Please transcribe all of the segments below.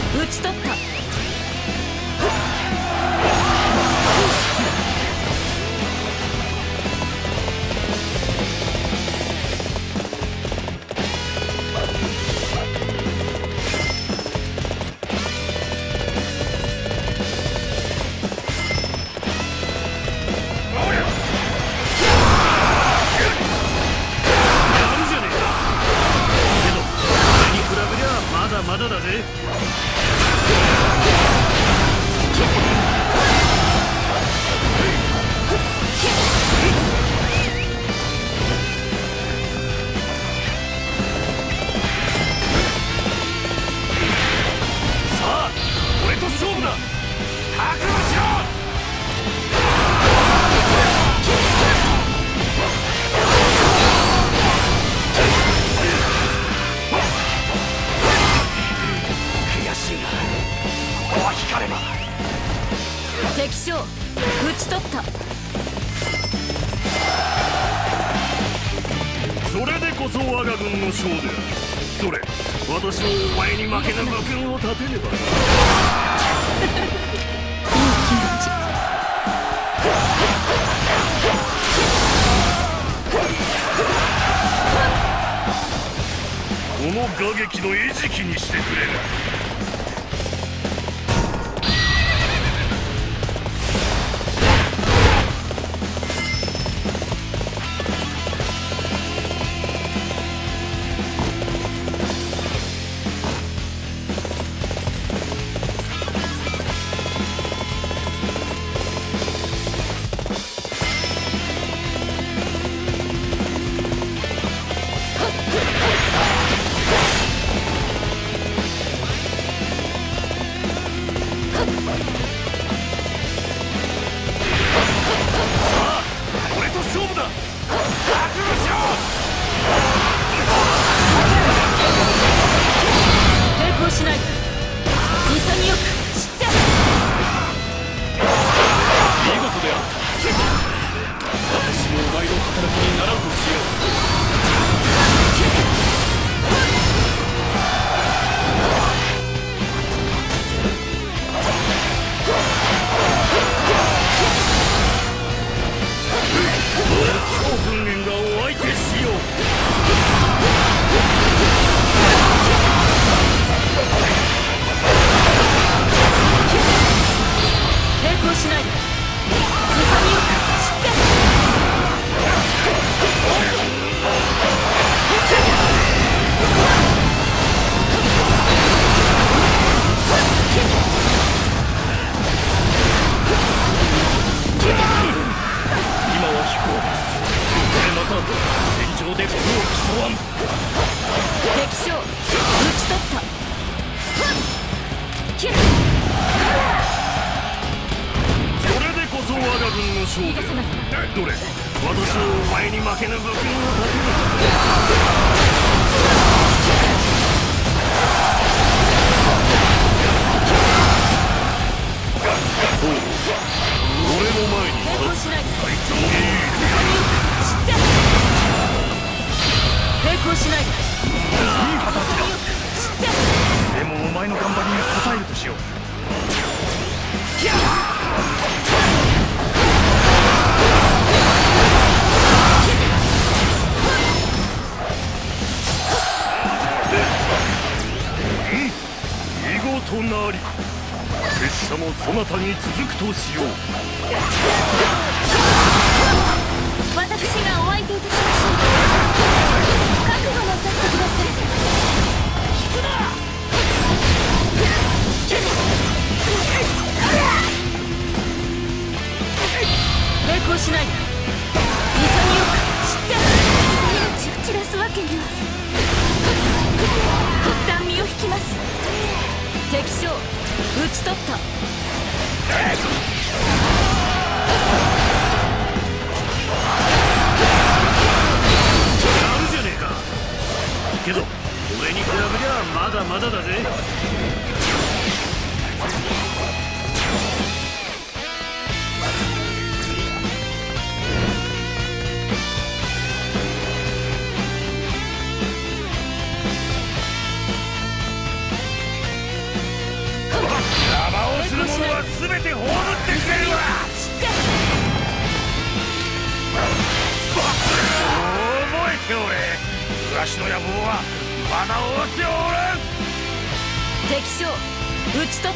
討ち取った。 まだだぜ。さあ、俺と勝負だ。覚悟しろ。 敵将討ち取った。 それでこそ我が軍の将である。どれ、私もお前に負けぬ武軍を立てねば。いい気持ち。 この瓦礫の餌食にしてくれる。どれ、私をお前に負けぬ武軍を立てる。俺の前に立つ。隊長に抵抗しないで。 いい働きだ。でもお前の頑張りに応えるとしよう。見事なり。拙者もそなたに続くとしよう。 私がお相手いたしましょう。覚悟なさってください。引くな。抵抗しないで。潔く知って命を散らすわけには。一旦身を引きます。敵将討ち取った。 やるじゃねえか。けど俺に比べりゃまだまだだぜ。 は全て葬ってくれるわ。覚えておれ。わしの野望はまだ終わっておらん。 敵将討ち取った。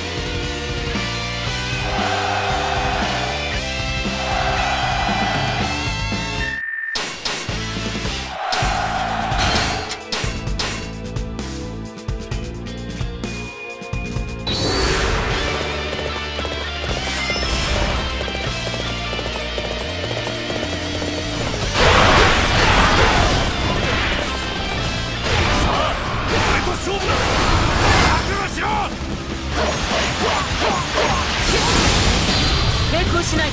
しないで。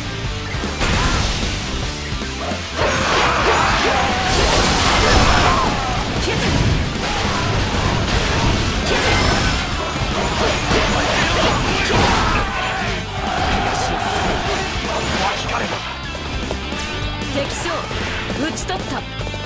敵将討ち取った。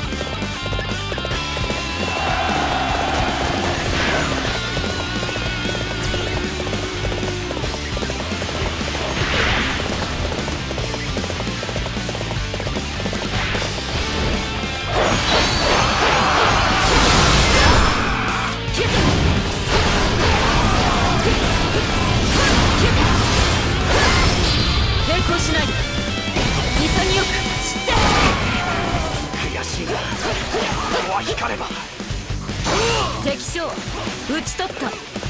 敵将討ち取った。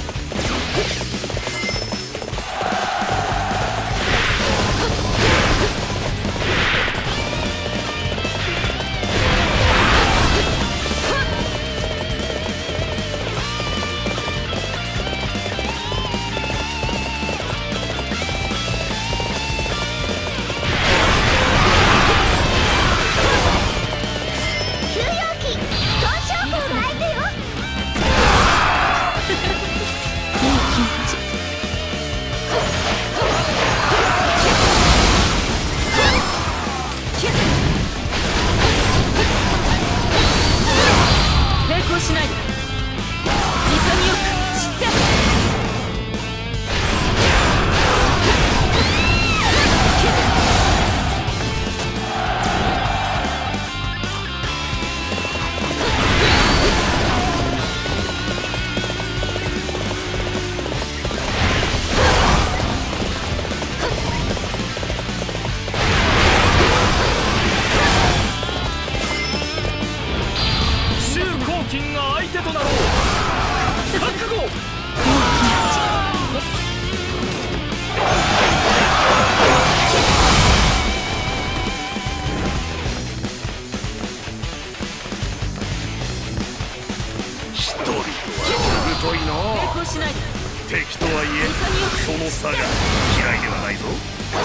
敵とはいえその差が嫌いではないぞ。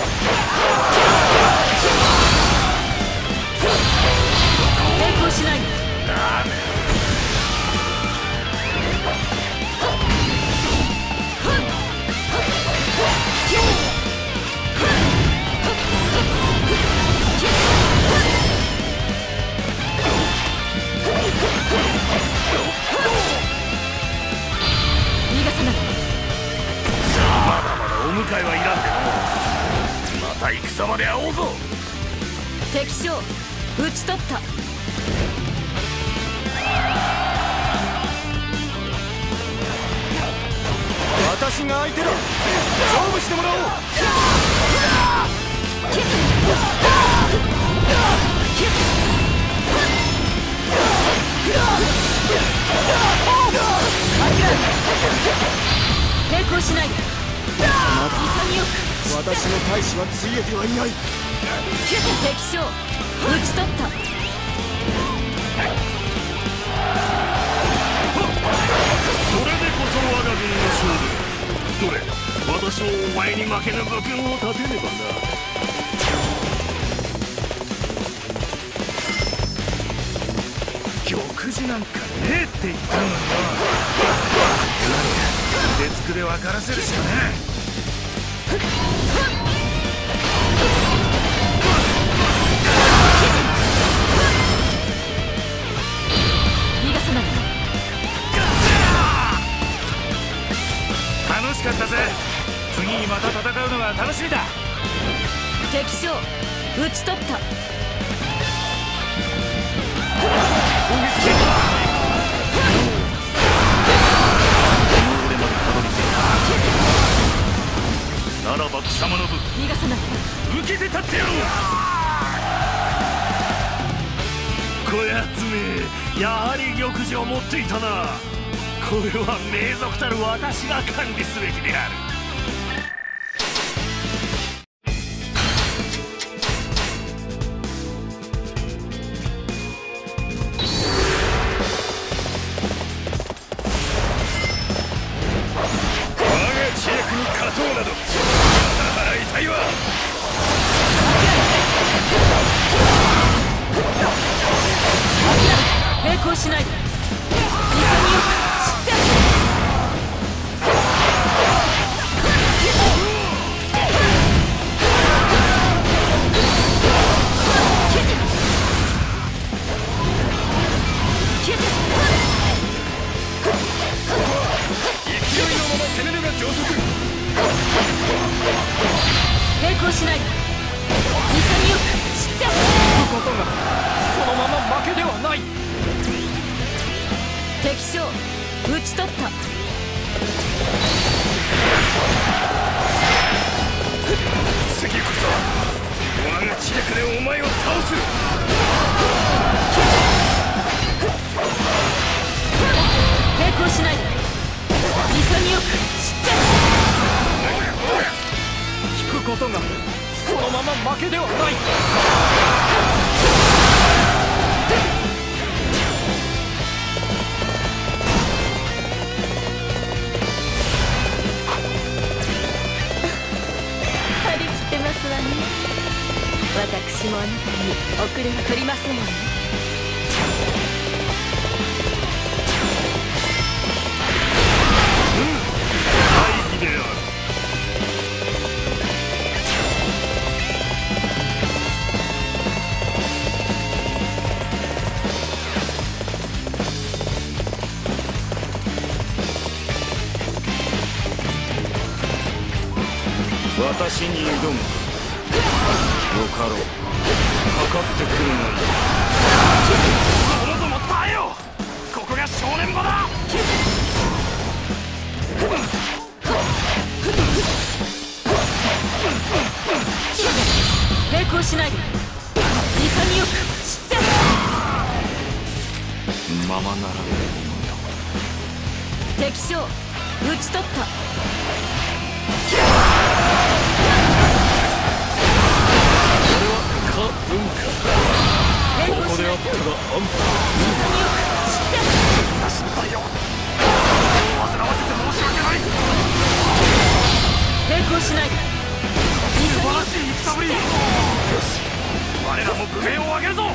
抵抗しない。 ダメ。 逃がさない。 まだまだお迎えはいらんでの。また戦まで会おうぞ。 敵将討ち取った。 私が相手だ。勝負してもらおう。 抵抗しないで。潔く。 私の大使はついえてはいない。 敵将討ち取った。 それでこそ我が軍の勝利。どれ、私もお前に負けぬ武軍を立てねばな。玉璽なんかねえって言ったのにな。腕つくで分からせるしかねえ。 逃がさない。 楽しかったぜ。 次にまた戦うのが楽しみだ。 敵将討ち取った。 攻撃成功。俺までたどり着いた。ならば貴様の部逃がさない。 受けて立ってやろう。こやつめ、やはり玉璽を持っていたな。これは名族たる私が管理すべきである。 抵抗しない。潔く知って勢いのまま攻めるが上速。 抵抗しない。潔く知ってことがそのまま負けではない。 敵将討ち取った。 次こそ我が知略でお前を倒す。 抵抗しない。潔く知って引くことがそのまま負けではない。 張り切ってますわね。私もあなたに遅れは取りませんわね。 大義である。私に挑む。よかろう。かかってくるのに。者ども耐えよ。ここが正念場だ。 抵抗しない。潔く知ってままならぬものよ。 敵将討ち取った。 文化ここであったが安知って心配よ。煩わせて申し訳ない。 抵抗しない。 素晴らしい戦ぶり。よし、我らも武名を挙げるぞ。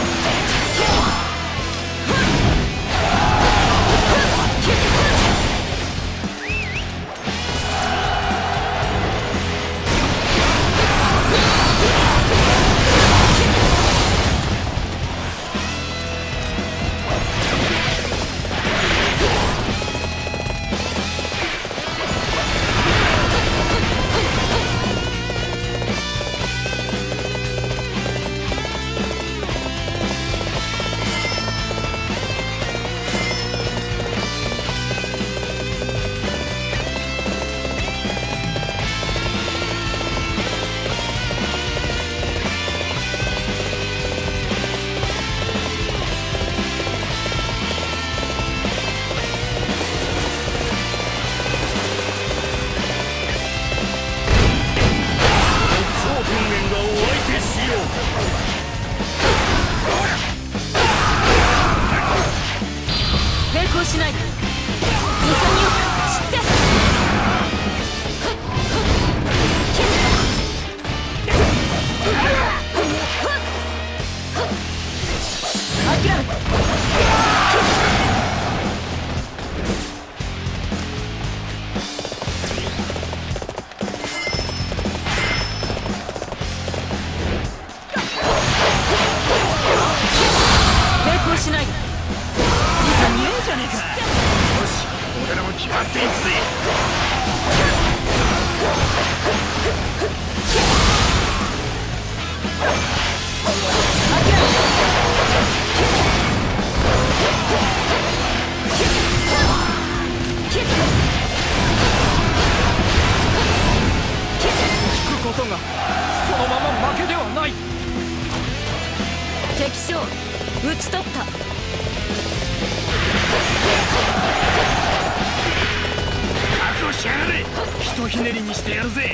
抵抗しない。潔く知って諦め抵抗しない。 じゃねえか。よし、俺らも決まっていくぜ。 討ち取った。 覚悟しやがれ。ひとひねりにしてやるぜ。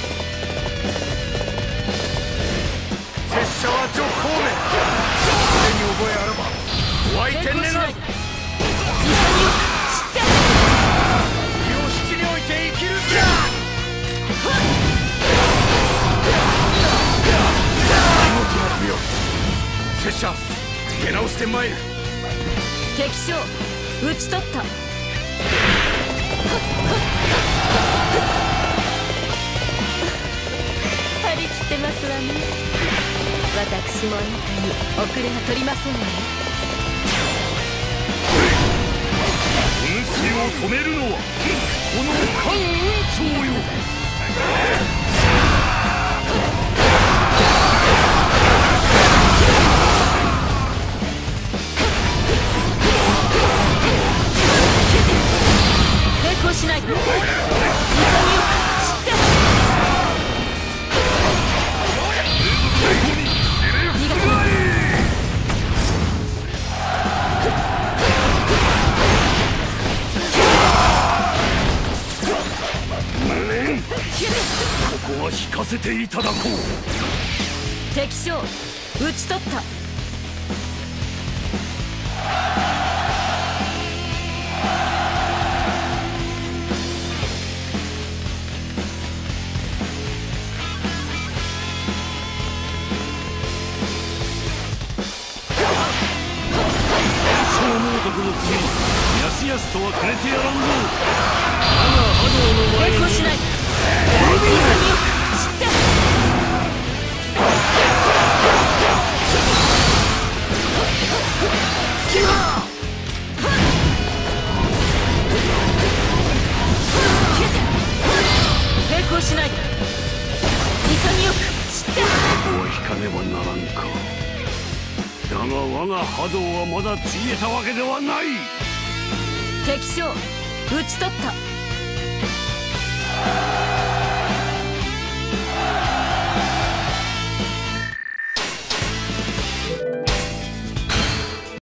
拙者はジョ孔明。腕に覚えあらばお相手願う。身を七において生きるんじゃ。見事な舞踊。拙者出直してまいる。 敵将討ち取った。張り切ってますわね。私もあなたに遅れが取りませんわよ。 運勢を止めるのはこの関雲長よ。 抵抗しない。潔く知って逃がさない。 ここは引かせていただこう。 敵将討ち取った。 この国やすやすとはくれてやらんぞ。我が波動の前に抵抗しない。潔く知って抵抗しない。潔く知ってここは引かねばならんか。だが我が波動はまだついえたわけではない。 敵将討ち取った。